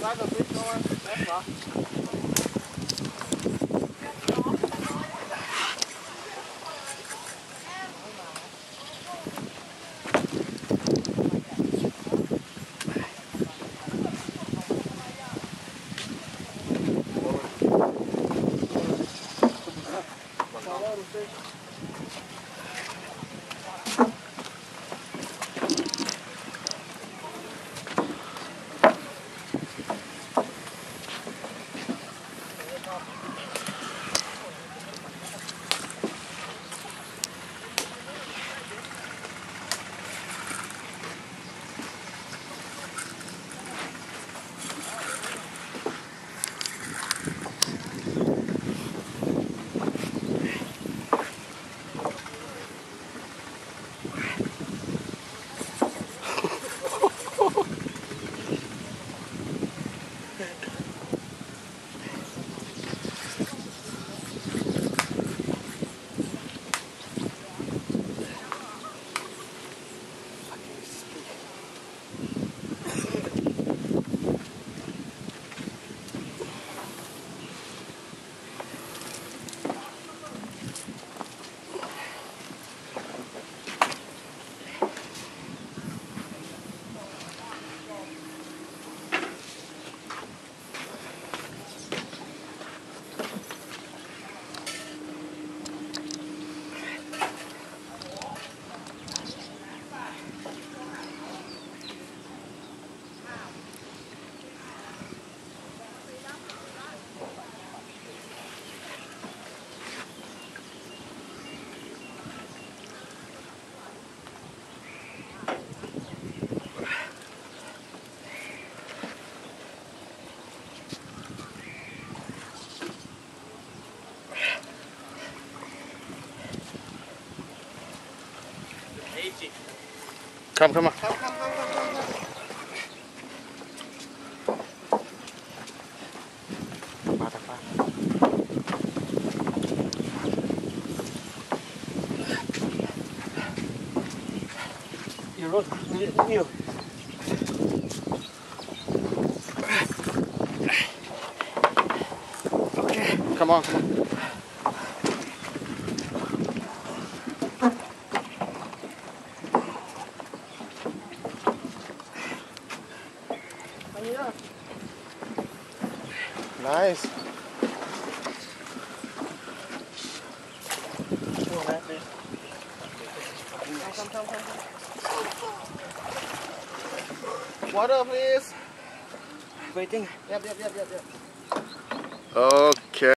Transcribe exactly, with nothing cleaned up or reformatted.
Sag das nicht nochmal. Erstmal. Komm, komm mal. Komm, komm, komm, komm, komm, komm. Warte, warte. Ihr Rot, ihr. Okay, come on, come on. Nice. Come, come, come, come. Water, please. Waiting. Yep, yep, yep, yep, yep. Okay.